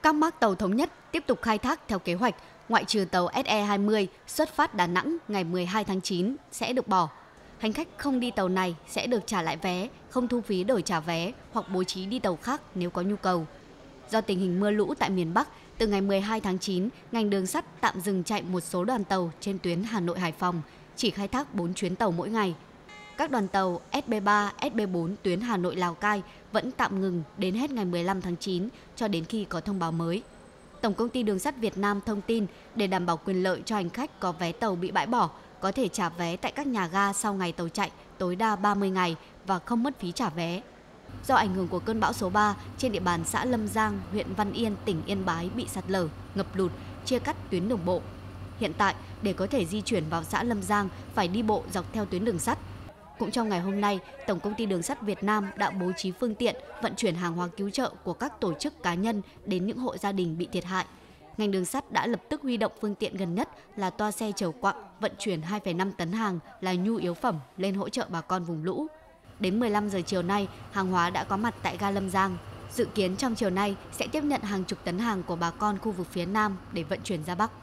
Các mác tàu thống nhất tiếp tục khai thác theo kế hoạch, ngoại trừ tàu SE20 xuất phát Đà Nẵng ngày 12 tháng 9 sẽ được bỏ. Hành khách không đi tàu này sẽ được trả lại vé, không thu phí đổi trả vé hoặc bố trí đi tàu khác nếu có nhu cầu. Do tình hình mưa lũ tại miền Bắc, từ ngày 12 tháng 9, ngành đường sắt tạm dừng chạy một số đoàn tàu trên tuyến Hà Nội - Hải Phòng, chỉ khai thác 4 chuyến tàu mỗi ngày. Các đoàn tàu SB3, SB4 tuyến Hà Nội - Lào Cai vẫn tạm ngừng đến hết ngày 15 tháng 9 cho đến khi có thông báo mới. Tổng công ty Đường sắt Việt Nam thông tin để đảm bảo quyền lợi cho hành khách có vé tàu bị bãi bỏ, có thể trả vé tại các nhà ga sau ngày tàu chạy tối đa 30 ngày và không mất phí trả vé. Do ảnh hưởng của cơn bão số 3, trên địa bàn xã Lâm Giang, huyện Văn Yên, tỉnh Yên Bái bị sạt lở, ngập lụt, chia cắt tuyến đường bộ. Hiện tại, để có thể di chuyển vào xã Lâm Giang, phải đi bộ dọc theo tuyến đường sắt. Cũng trong ngày hôm nay, Tổng công ty Đường sắt Việt Nam đã bố trí phương tiện vận chuyển hàng hóa cứu trợ của các tổ chức cá nhân đến những hộ gia đình bị thiệt hại. Ngành đường sắt đã lập tức huy động phương tiện gần nhất là toa xe chở quặng vận chuyển 2,5 tấn hàng là nhu yếu phẩm lên hỗ trợ bà con vùng lũ. Đến 15 giờ chiều nay, hàng hóa đã có mặt tại ga Lâm Giang. Dự kiến trong chiều nay sẽ tiếp nhận hàng chục tấn hàng của bà con khu vực phía Nam để vận chuyển ra Bắc.